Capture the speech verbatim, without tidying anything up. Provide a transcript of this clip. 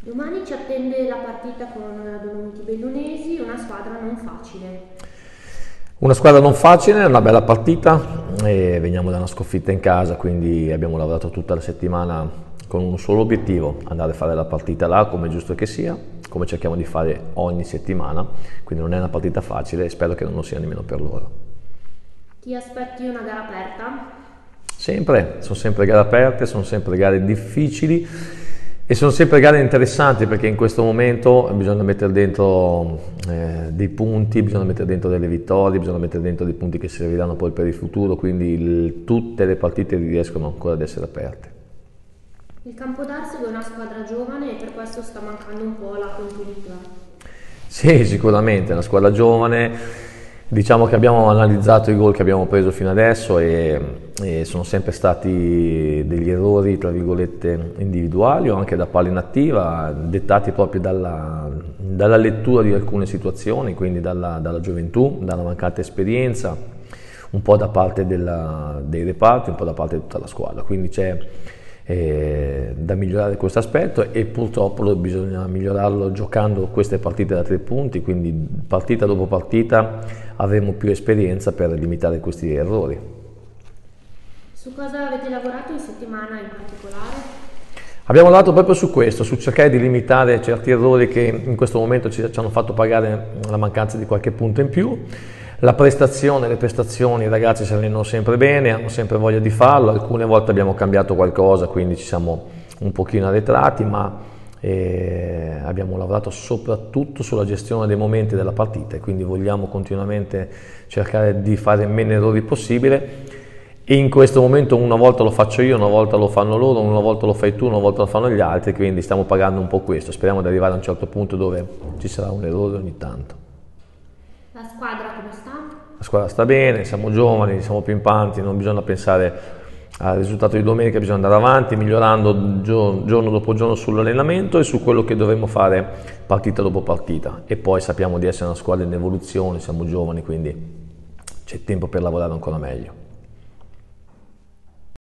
Domani ci attende la partita con la Dolomiti Bellunesi, una squadra non facile. Una squadra non facile, una bella partita, e veniamo da una sconfitta in casa, quindi abbiamo lavorato tutta la settimana con un solo obiettivo, andare a fare la partita là come è giusto che sia, come cerchiamo di fare ogni settimana, quindi non è una partita facile e spero che non lo sia nemmeno per loro. Ti aspetti una gara aperta? Sempre, sono sempre gare aperte, sono sempre gare difficili e sono sempre gare interessanti, perché in questo momento bisogna mettere dentro eh, dei punti, bisogna mettere dentro delle vittorie, bisogna mettere dentro dei punti che serviranno poi per il futuro, quindi il, tutte le partite riescono ancora ad essere aperte. Il Campodarsego è una squadra giovane e per questo sta mancando un po' la continuità. Sì, sicuramente, è una squadra giovane. Diciamo che abbiamo analizzato i gol che abbiamo preso fino adesso e, e sono sempre stati degli errori, tra virgolette, individuali o anche da palla inattiva, dettati proprio dalla, dalla lettura di alcune situazioni, quindi dalla, dalla gioventù, dalla mancata esperienza, un po' da parte della, dei reparti, un po' da parte di tutta la squadra. Quindi c'è eh, da migliorare questo aspetto e purtroppo lo, bisogna migliorarlo giocando queste partite da tre punti, quindi partita dopo partita avremo più esperienza per limitare questi errori. Su cosa avete lavorato in settimana in particolare? Abbiamo lavorato proprio su questo, su cercare di limitare certi errori che in questo momento ci, ci hanno fatto pagare la mancanza di qualche punto in più. La prestazione, le prestazioni, i ragazzi si allenano sempre bene, hanno sempre voglia di farlo, alcune volte abbiamo cambiato qualcosa, quindi ci siamo un pochino arretrati, ma eh, abbiamo lavorato soprattutto sulla gestione dei momenti della partita e quindi vogliamo continuamente cercare di fare meno errori possibile. E in questo momento una volta lo faccio io, una volta lo fanno loro, una volta lo fai tu, una volta lo fanno gli altri, quindi stiamo pagando un po' questo, speriamo di arrivare a un certo punto dove ci sarà un errore ogni tanto. La squadra come sta? La squadra sta bene, siamo giovani, siamo pimpanti, non bisogna pensare al risultato di domenica, bisogna andare avanti migliorando giorno, giorno dopo giorno sull'allenamento e su quello che dovremo fare partita dopo partita. E poi sappiamo di essere una squadra in evoluzione, siamo giovani, quindi c'è tempo per lavorare ancora meglio.